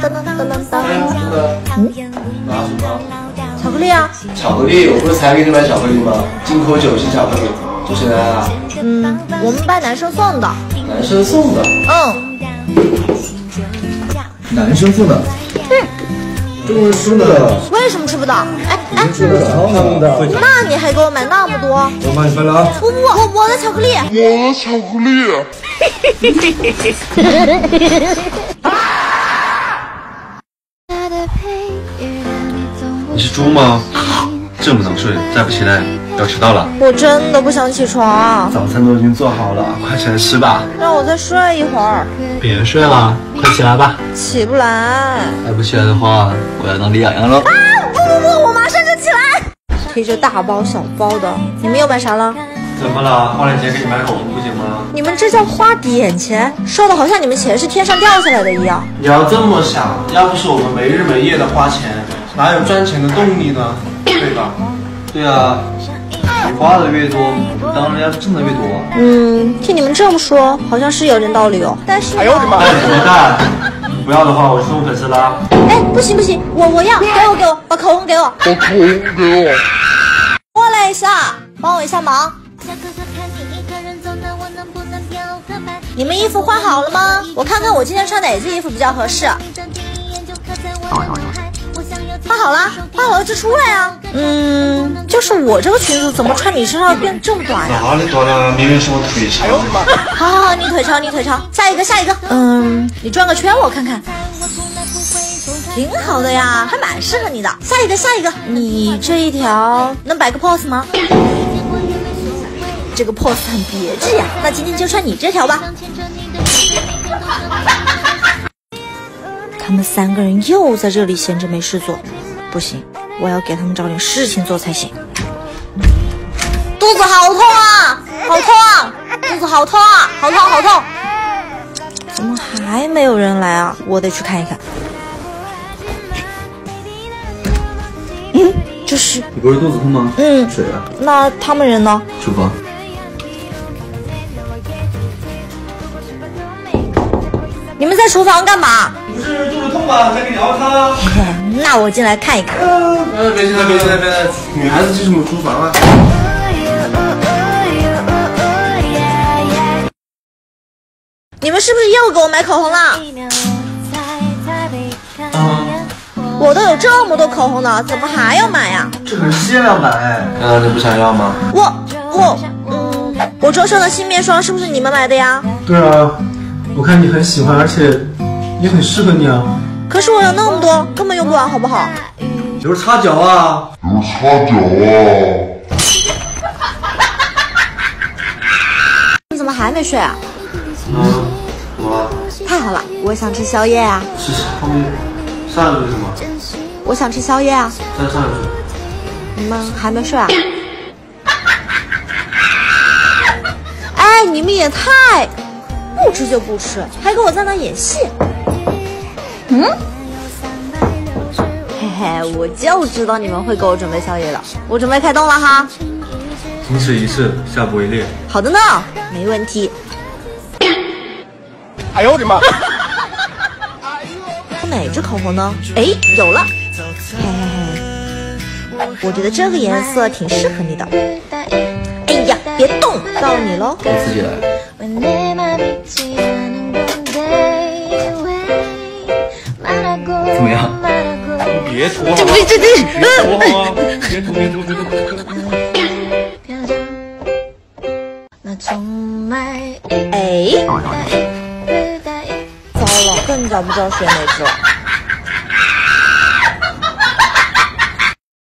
噔噔噔噔噔。 拿什么？ 巧克力啊。 巧克力，我不是才给你买巧克力吗？进口酒心巧克力，就是来啊。 我们班男生送的。 男生送的？ 男生送的。中文吃的。 为什么吃不到？哎， 吃不到的。 那你还给我买那么多？ 我帮你分了啊。 不，我的巧克力。 我的巧克力。 你是猪吗？这么能睡，再不起来要迟到了。 我真的不想起床。 早餐都已经做好了，快起来吃吧。 让我再睡一会儿。 别睡了，快起来吧。 起不来。 再不起来的话，我要当李痒痒了。 不，我马上就起来。提着大包小包的，你们又买啥了？ 怎么了？花点钱给你买口红不行吗？ 你们这叫花点钱，说的好像你们钱是天上掉下来的一样。 你要这么想，要不是我们没日没夜的花钱，哪有赚钱的动力呢？对吧？ 对啊，你花的越多，当然要挣的越多。 听你们这么说，好像是有点道理哦。但是， 带什么带？不要的话，我送粉丝啦。 哎，不行，我要，给我，把口红给我。过来一下，帮我一下忙。你们衣服换好了吗？我看看我今天穿哪件衣服比较合适。换好了就出来啊。就是我这个裙子怎么穿你身上变这么短呀？ 哪里短了？明明是我腿长。 好，你腿长。下一个。你转个圈我看看。挺好的呀，还蛮适合你的。下一个。你这一条能摆个 pose 吗？这个 pose 很别致呀，那今天就穿你这条吧。他们3个人又在这里闲着没事做，不行，我要给他们找点事情做才行。肚子好痛啊！肚子好痛啊！好痛！怎么还没有人来啊？我得去看一看。这是你不是肚子痛吗？水啊。 那他们人呢？ 厨房。 你们在厨房干嘛？ 不是肚子痛吗？在跟你熬汤啊。 那我进来看一看。 别进来，女孩子进什么厨房啊？ 你们是不是又给我买口红了？我都有这么多口红了，怎么还要买呀？ 这可是限量版哎。难道你不想要吗？ 我桌上的新面霜是不是你们买的呀？ 对啊，我看你很喜欢，而且也很适合你啊。 可是我有那么多，根本用不完，好不好？ 有人擦脚啊！ 你怎么还没睡啊？ 怎么了？ 太好了，我想吃宵夜啊！ 是后面上一个是什么？ 我想吃宵夜啊！ 再上一个。 你们还没睡啊？哎，你们也太不吃就不吃，还给我在那演戏。嘿嘿，我就知道你们会给我准备宵夜的。我准备开动了哈。 经此一事，下不为例。 好的呢，没问题。 哎呦我的妈！ 哪支口红呢？哎，有了。嘿，我觉得这个颜色挺适合你的。哎呀，别动，到你喽。 我自己来。怎么样？别涂好吗？别涂好吗？别涂。 哎，糟了，更找不着选哪支了。